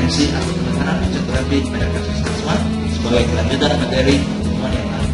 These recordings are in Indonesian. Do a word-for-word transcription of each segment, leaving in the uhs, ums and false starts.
intervensi atau penanganan fisioterapi pada kasus asma sebagai kelanjutan materi pertemuan yang lalu.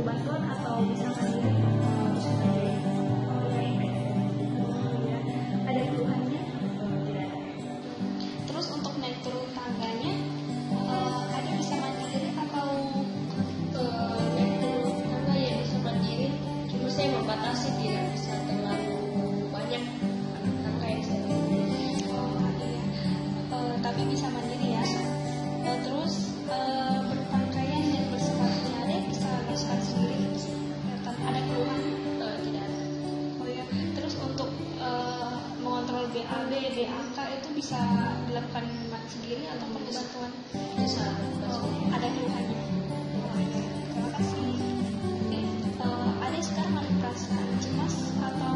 bantuan atau bisa mandiri? Oh, bisa mandiri. Oh, baik. Oh, ya. Ada keluhannya? Oh, tidak ada. Terus untuk naik turun tangganya, eh, ada bisa mandiri atau Eh, naik turun tangga ya bisa mandiri, cuma saya membatasi tidak bisa terlalu banyak anak tangga yang saya lalui. oh, iya. Eh, tapi bisa mandiri ya. Eh, terus eh, berpakaian dan bersepatu ada bisa bersepatu sendiri. Ada keluhan? Eh, tidak ada. Oh ya. Terus untuk eh, mengontrol B A B, B A K itu bisa dilakukan sendiri atau perlu bantuan? Bisa Oh, langsung. ada keluhannya. Oh, iya. Terima kasih. Oke. Eh, ada sekarang ada perasaan cemas atau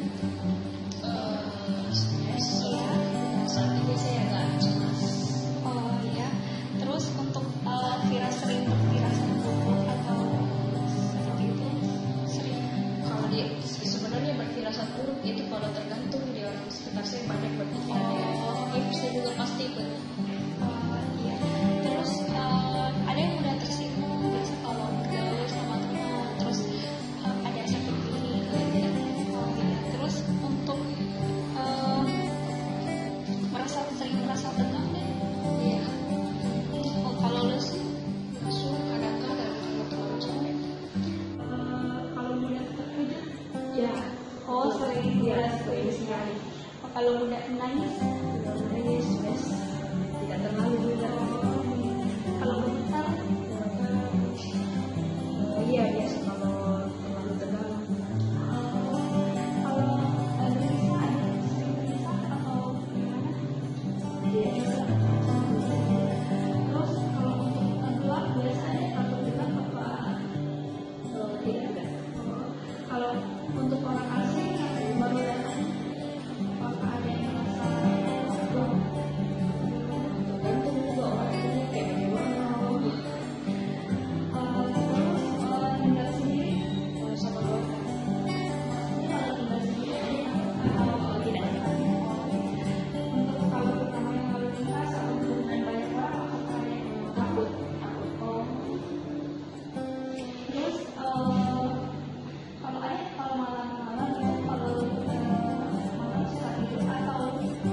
Eh, stres. iya? Saat ini saya agak cemas. Oh iya. Terus untuk eh, Vira sering berfirasat buruk atau seperti itu? Sering. Kalau dia sebenarnya berfirasat buruk itu kalau tergantung di orang sekitar saya banyak berpikiran negatif. Ibu saya juga pasti ikut. Oh iya. Terus eh, ada yang mudah tersinggung biasa kalau bergaul sama teman. Terus eh, ada sakit gigi. Oh iya. Terus untuk eh, merasa sering merasa tegang deh. Iya. Oh, kalau lesu? Masuk kadang-kadang kalau terlalu capek. Eh, kalau mudah terkejut? Ya. Oh sering. Ya, sering sekali. Oh, kalau mudah menangis? Kalau menangis, yes. Tidak terlalu juga. Kalau gemetar? Eh, iya biasa kalau terlalu tegang. Kalau ada bisa ada bisa atau gimana? Iya juga. Terus kalau untuk gelap biasanya takut gelap apa? Eh, tidak ada. Kalau untuk orang asing yang baru datang, apakah ada yang merasa takut? Tergantung juga orang ini kayak bagaimana. Eh, Terus eh, tinggal sendiri, Eh, sama keluarga. maksudnya kalau tinggal sendiri atau tidak ada? Untuk kalau pertama yang lalu lintas atau dengan banyak orang, apakah ada yang takut? Takut. Oh. Terus eh, kalau ada kalau malam-malam itu kalau eh, malam suka tidur atau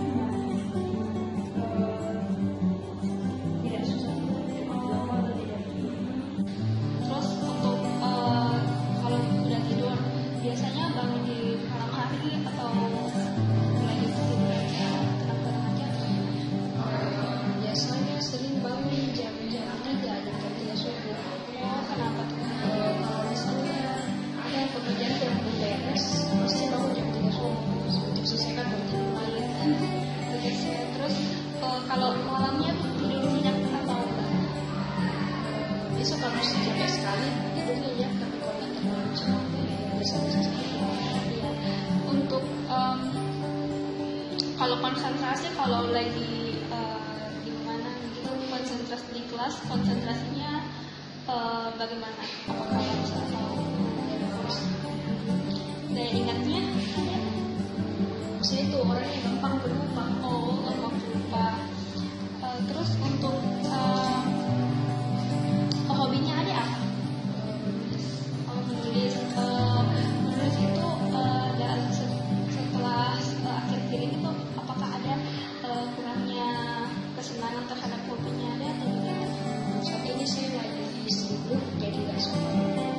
Eh, tidak susah. oh, atau tidak tidur. Terus untuk eh, kalau sudah tidur biasanya bangun di malam hari atau lagi tidur aja tenang-tenang aja. Eh, biasanya sering bangun jam-jam tiga jam tiga subuh. Oh kenapa tuh? Eh, kalau misalnya ada pekerjaan yang belum beres, pasti bangun jam tiga subuh untuk selesaikan pekerjaan lain. Oke, terus eh, kalau malamnya tidur nyenyak atau enggak? Eh, Biasa kalau capek sekali tidur nyenyak, tapi kalau nggak terlalu capek ya bisa-bisa saja. Iya. Untuk em, kalau konsentrasi kalau lagi eh, di mana gitu konsentrasi di kelas konsentrasinya eh, bagaimana? Apakah harus atau Terus daya ingatnya ada? saya itu orang yang gampang berlupa. Oh gampang lupa. Eh, terus untuk eh, hobinya ada apa? Oh, menulis. Eh, menulis itu eh, dan se- setelah eh, akhir kirim itu apakah ada eh, kurangnya kesenangan terhadap hobinya ada atau tidak? Saat ini saya lagi sibuk jadi nggak sempat.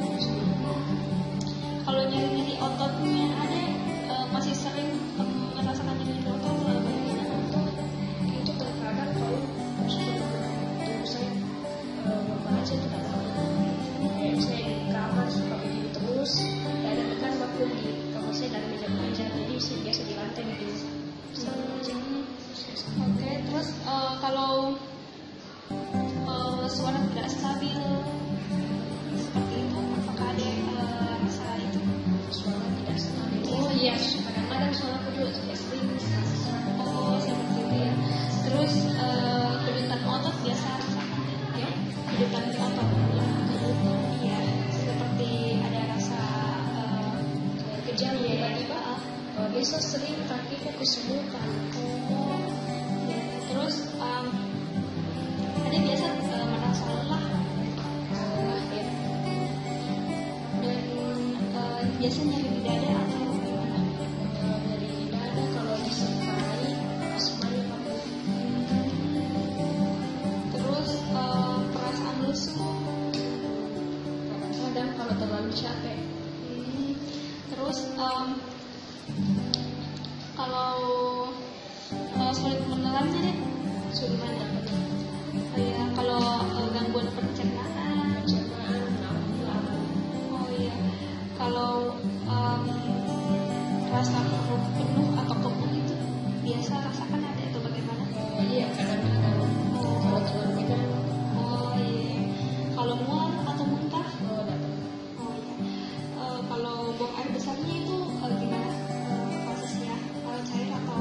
Kalau nyeri-nyeri ototnya ada eh, masih sering em, merasakan nyeri otot atau bagaimana? Itu terkadang kalau sudah tubuh saya eh, membaca tidak tahu. Kayak saya di kamar suka begini terus, kadang-kadang waktu di kamar saya dan meja belajar, jadi saya biasa di lantai begini sambil baca. Oke, terus eh, kalau eh, suara tidak stabil seperti itu, apakah ada eh, rasa itu? Suara tidak stabil. Oh iya, kadang-kadang suara kedua juga sering sesak. Oh, seperti itu ya. Terus eh, kejutan otot biasa rasakan ya? Kejutan di otot. Iya, seperti ada rasa eh, Kayak kejang tiba-tiba. eh, Biasa sering kakiku kesemutan. oh, ya. Terus em, ada biasa eh, merasa lelah. Lelah ya. biasa nyari di dada atau gimana? Eh, dari dada kalau disertai semuanya kamu. Terus eh, perasaan lesu. Kadang kalau terlalu capek. Hmm, Terus em, kalau eh, sulit menelan jadi Sulit apa tuh? kayak kalau eh, gangguan pencernaan. Pencernaan, lama. Oh iya, kalau em, rasa perut penuh atau kembung itu biasa rasakan ada atau bagaimana? Eh, iya kadang-kadang kalau terlalu pegang. Oh iya, kalau mual atau muntah? Oh dapat. Oh iya, Eh, kalau buang air besarnya itu eh, gimana eh, prosesnya? Eh, cair atau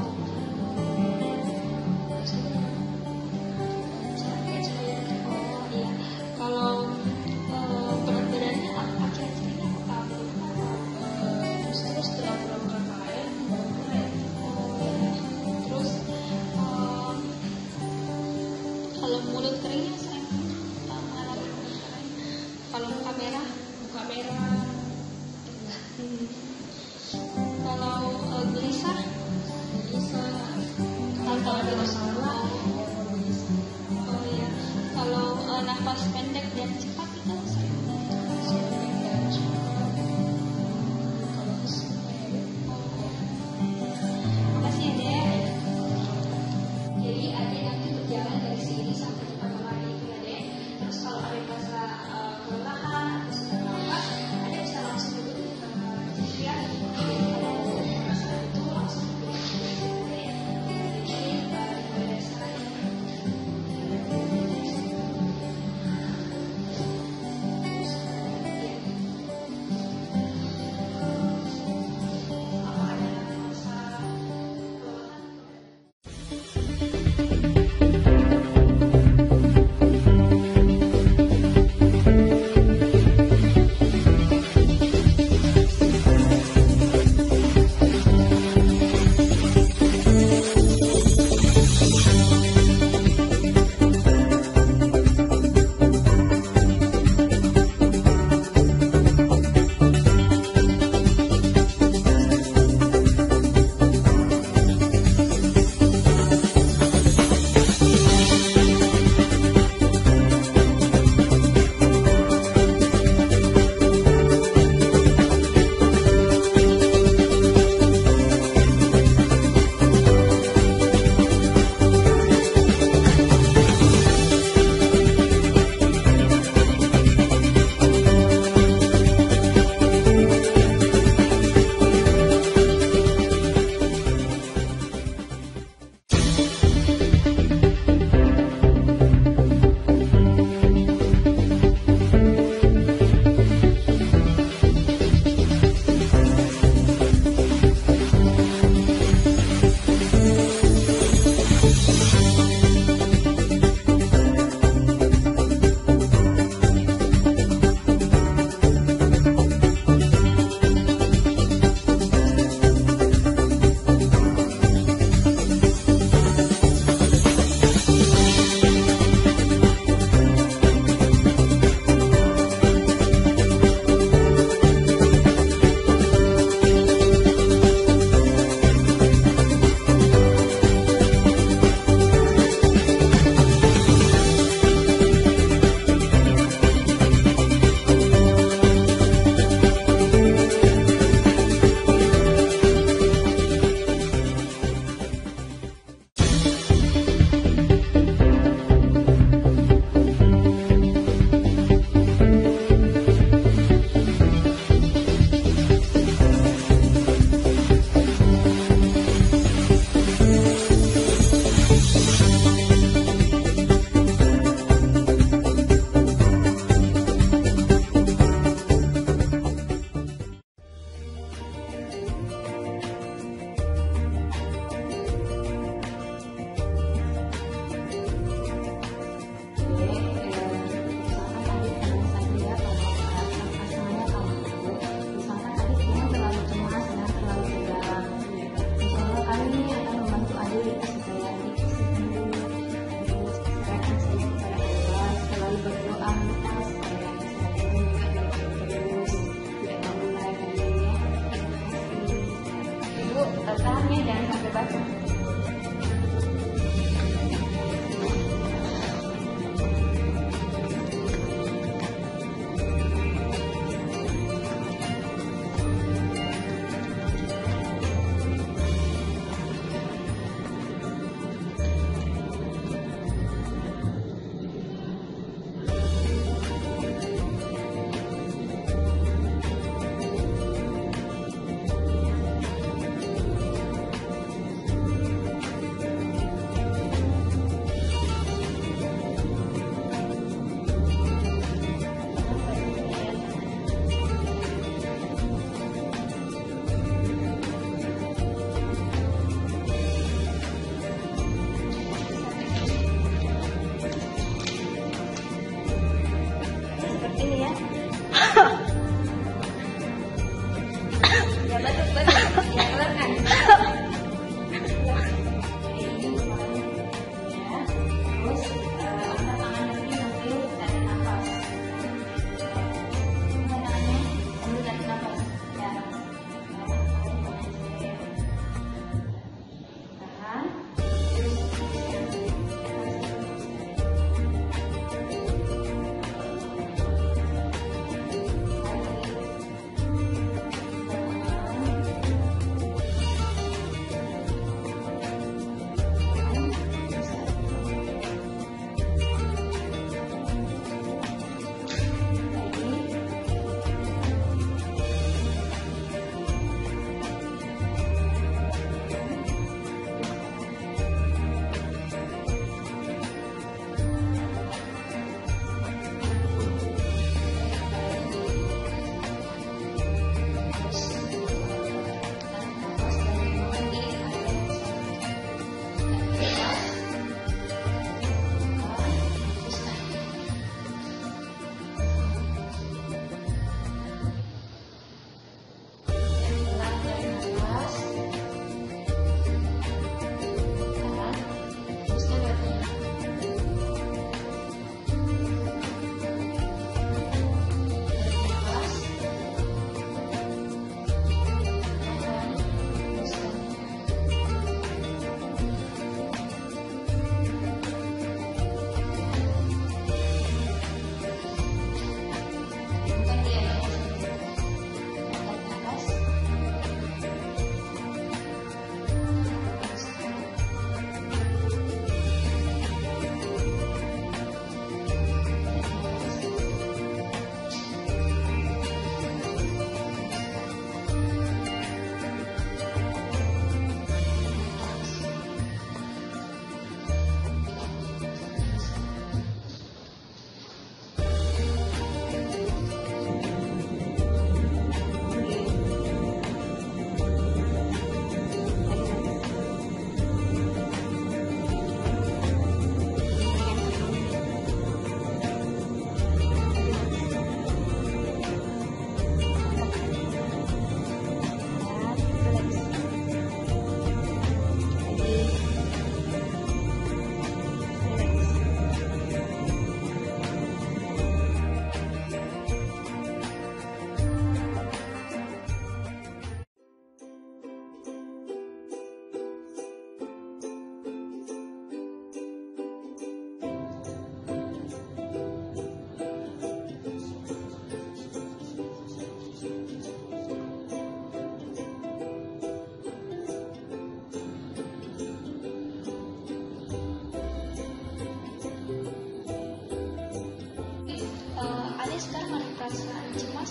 Capek cair. Oh iya, kalau eh, berat badannya ak- akhir-akhir ini apakah menurun atau Eh, Justru setelah pulang K K N baru mulai. oh iya. Terus em, kalau mulut keringnya sering eh, mengalami mulut kering. Kalau muka merah, Muka merah. hmm. Kalau eh, gelisah, Bisa. Kalau ada masalah, ya mau bisa. oh iya. Kalau eh, nafas pendek dan cepat itu sering. Sampai dan cepat. Kalau sampai Makasih ya Dek. Jadi Ade nanti berjalan dari sini sampai tempat kemarin itu ya Dek. Terus kalau ada merasa uh, kelelahan atau sedang lapar, Ade bisa langsung duduk ke istirahat. Jadi kalau merasa itu langsung duduk ke istirahat ya. Jadi uh,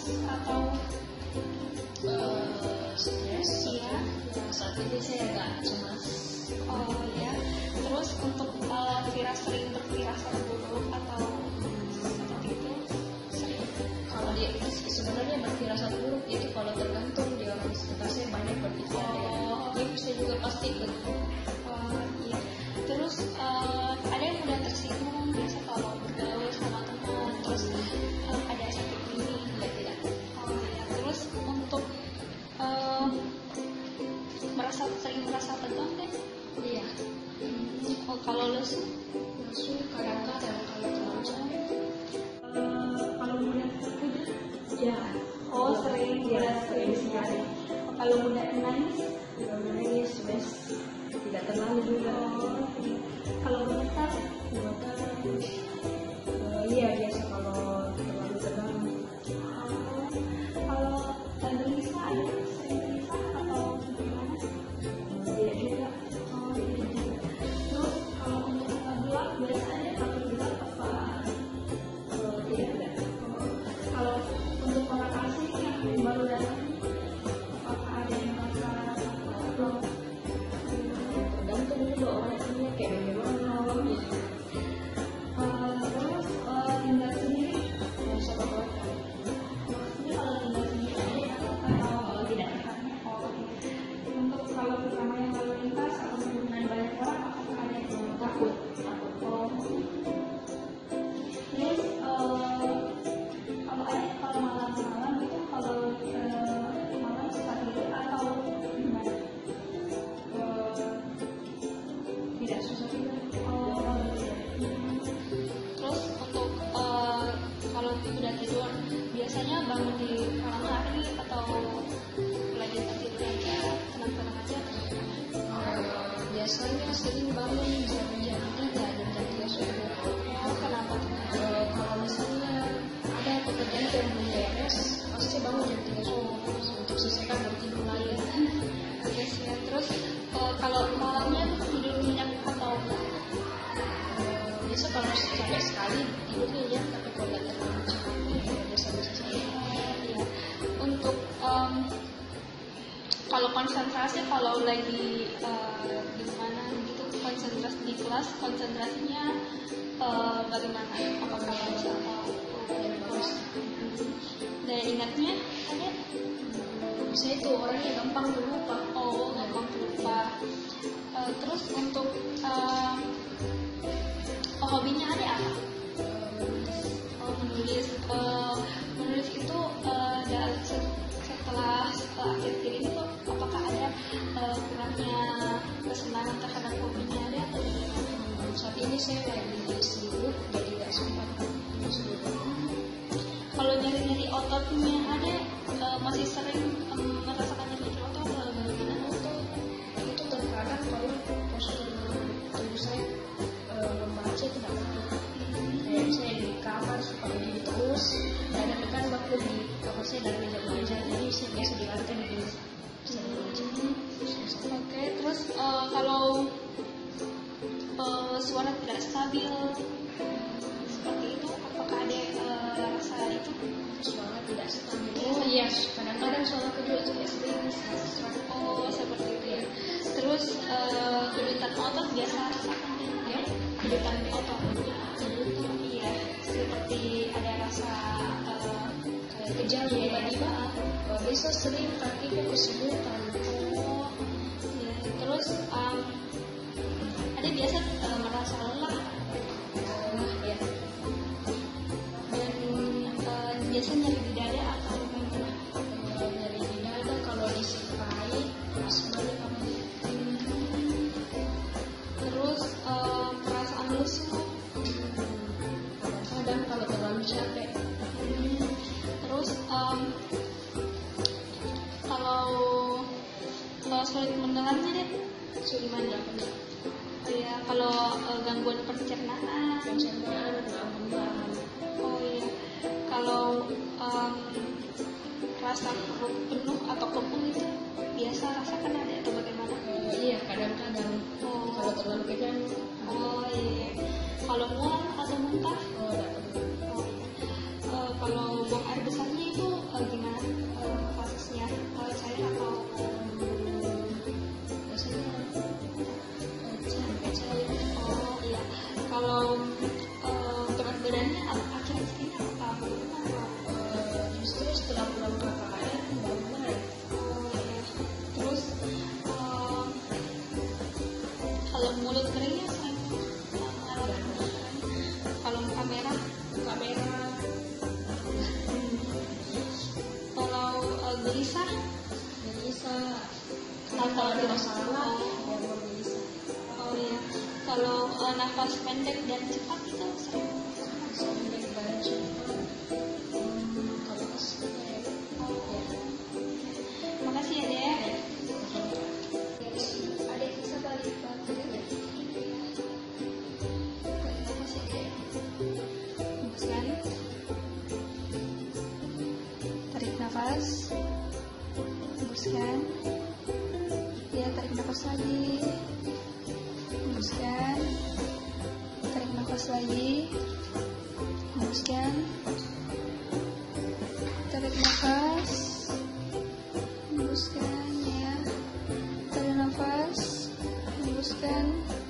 atau Eh, stres iya? ya, saat ini saya agak cemas. Oh ya. Terus untuk uh, firas sering berfirasat buruk atau seperti itu sering? Kalau dia sebenarnya berfirasat buruk itu kalau tergantung di orang sekitar saya banyak berpikiran Oh. negatif, saya juga pasti ikut. Oh iya. Terus uh, ada yang mudah tersinggung biasa kalau bergaul sama teman, terus uh, ada sakit ini, Tidak tidak. oh iya. Terus untuk uh, merasa sering merasa tegang deh. Iya. Oh kalau lesu? Langsung kadang-kadang kalau terlalu capek. Kalau mudah terkejut? Ya. Oh sering, ya sering sekali. Kalau mudah menangis? Kalau menangis, mes tidak terlalu juga. Oh, kalau gemetar? Maka eh, iya biasa kalau terlalu tegang. Oh, kalau gelisah ada sering gelisah atau gimana? Tidak juga. Oh iya juga. Terus kalau untuk gelap biasanya takut gelap apa? Eh, tidak tidak. Oh, kalau untuk orang asing yang baru datang, apakah ada yang merasa atau Tergantung juga orangnya kayak bagaimana. Uh, terus uh, tinggal sendiri? Yang saya lakukan. Maksudnya kalau tinggal sendiri aja atau tidak? Oh, untuk kalau bersama yang lalu lintas atau dengan banyak orang, apakah ada yang takut? Takut. Oh. Terus uh, kalau ada kalau malam-malam itu kalau uh, malam suka tidur atau gimana? Eh, tidak susah juga. Oh, terus untuk uh, kalau udah tidur biasanya bangun di malam hari atau lagi tidur aja tenang-tenang aja? Eh, biasanya sering bangun jam-jam tiga dan jam tiga subuh. Oh, kenapa tuh? Eh, kalau misalnya ada pekerjaan yang belum beres, pasti bangun jam tiga subuh untuk selesaikan dan tidur lagi. Oke sih. Terus uh, kalau malamnya tuh tidur nyenyak atau enggak? Eh, biasa kalau capek sekali tidurnya ya, tapi kalau nggak terlalu capek ya biasa-biasa saja. Iya. Untuk um, kalau konsentrasi kalau lagi uh, di mana gitu konsentrasi di kelas konsentrasinya uh, bagaimana? Apakah bisa atau Bagus. daya ingatnya ada? Saya itu orangnya gampang lupa. Oh, gampang lupa. Uh, terus untuk uh, oh, hobinya ada apa? Oh, menulis. Uh, menulis itu uh, dan setelah setelah akhir-akhir ini tuh apakah ada uh, kurangnya kesenangan terhadap hobinya ada atau bagaimana? Saat ini saya lagi sibuk, jadi nggak sempat menulis dulu. Kalau nyeri-nyeri ototnya ada uh, masih sering um, merasakan nyeri otot atau bagaimana? Itu terkadang kalau postur tubuh saya eh, membaca tidak baik. Kayak saya di kamar suka berdiri terus, dan ada waktu di kamar saya dan meja belajar, jadi saya biasa di lantai begini. Saya belajar. Oke, terus uh, kalau uh, suara tidak stabil seperti itu, apakah ada uh, rasa itu? Suara tidak stabil. Oh iya, kadang-kadang suara kedua juga sering. Oh, seperti itu ya. Terus uh, kejutan otot biasa rasakan ya? Kejutan otot. Kejutan, iya. Seperti ada rasa uh, Kayak kejang tiba-tiba. Oh, biasa sering kakiku kesemutan. oh, ya. Terus um, ada biasa uh, merasa lelah Nah, ya. dan uh, biasa nyeri di dada atau bagaimana? Eh, Nyeri di dada kalau disipai, sebenarnya kamu Terus uh, perasaan lesu. kadang-kadang kalau terlalu capek. Hmm, Terus um, kalau kalau sulit mendengarnya deh, sulit mana? Oh ya, kalau uh, gangguan pencernaan. Pencernaan, lambung. Oh iya, kalau um, rasa perut penuh atau kembung itu biasa rasakan ada atau bagaimana? Eh, iya, kadang-kadang Oh, kalau terlalu pegang, oh iya. Kalau mual atau muntah? oh, tidak perlu. Oh, iya. Eh, kalau buang air besarnya itu eh, Melisa? Melisa. Kalau Kalau ada tidak masalah, oh, ya mau Melisa. oh iya. Kalau eh, nafas pendek dan cepat itu sering. Pendek dan cepat. Hmm, kalau aslinya ya. Ya. Makasih ya Dek. Adik bisa balik batu ya? Makasih Dek. Hembuskan. Tarik nafas. Hembuskan. Ya, tarik nafas lagi. Hembuskan. Tarik nafas lagi. Hembuskan. Tarik nafas. Hembuskan ya. Tarik nafas. Hembuskan.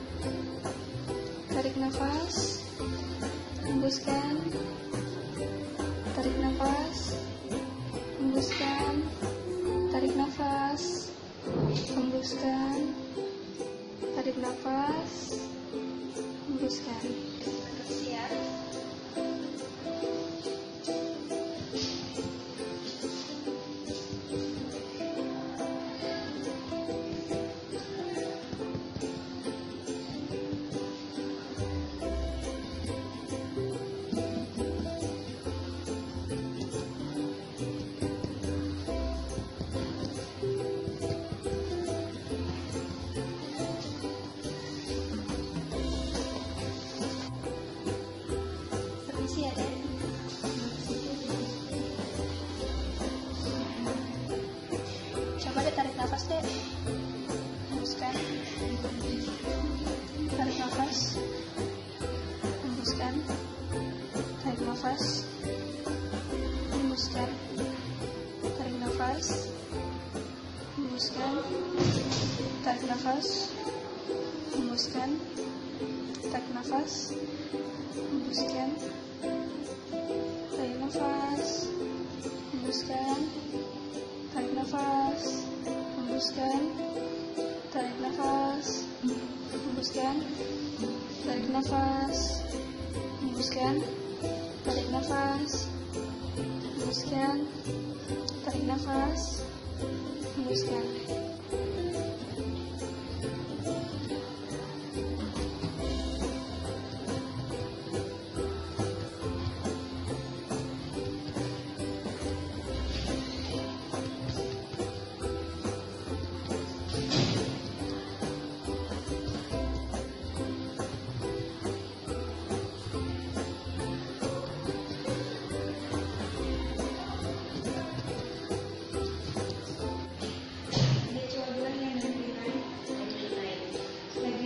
Tarik nafas. Hembuskan. Tarik nafas. Hembuskan. Tarik nafas. Hembuskan. Tarik nafas. Hembuskan. Siap. Permisi ya Dek. Coba deh tarik nafas deh. Hembuskan. Tarik nafas. Hembuskan. Tarik nafas. Hembuskan. Tarik nafas. Hembuskan. Tarik nafas. Hembuskan. Tarik nafas. Hembuskan. Tarik nafas. Hembuskan. Tarik nafas. Hembuskan. Tarik nafas. Hembuskan. Tarik nafas. Hembuskan. Tarik nafas. Hembuskan. Tarik nafas. Hembuskan. Dia coba bilang yang lebih baik.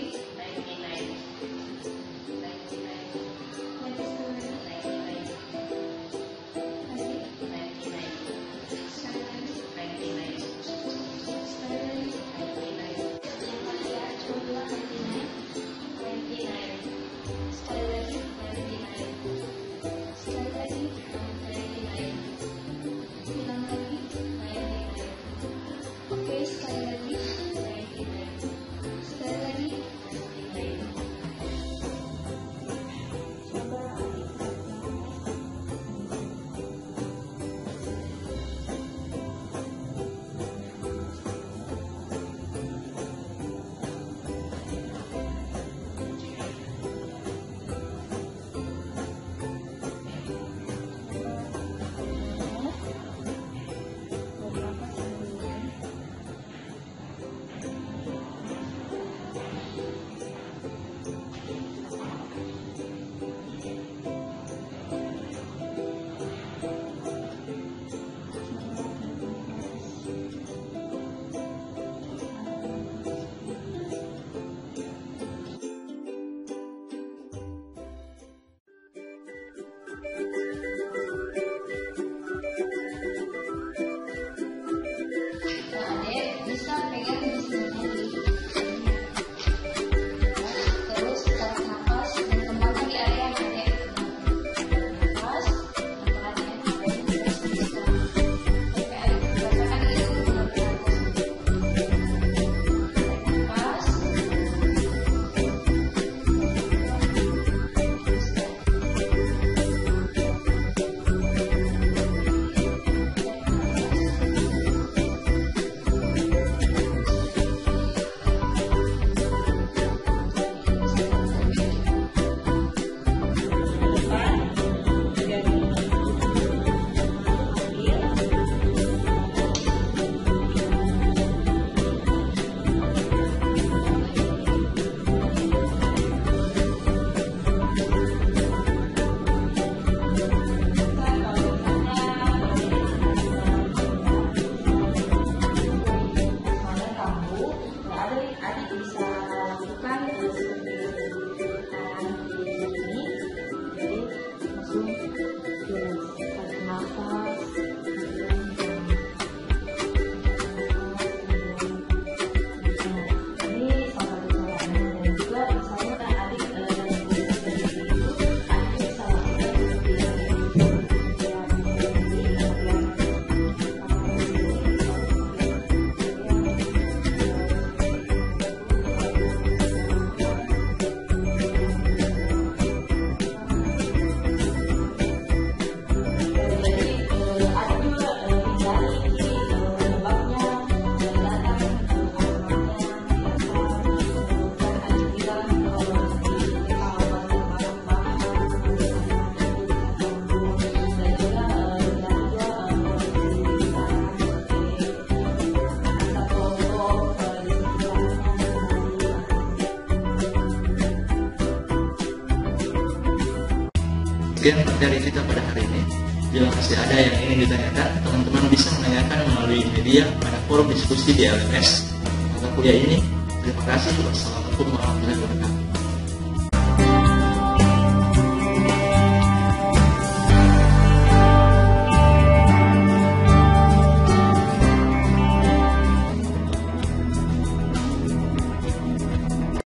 sekian materi kita pada hari ini. Bila masih ada yang ingin ditanyakan, teman-teman bisa menanyakan melalui media pada forum diskusi di L M S mata kuliah ini. Terima kasih. Wassalamualaikum warahmatullahi wabarakatuh.